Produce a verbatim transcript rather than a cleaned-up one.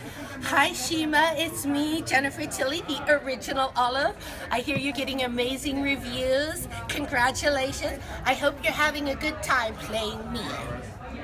Hi Shima, it's me, Jennifer Tilly, the original Olive. I hear you're getting amazing reviews. Congratulations. I hope you're having a good time playing me.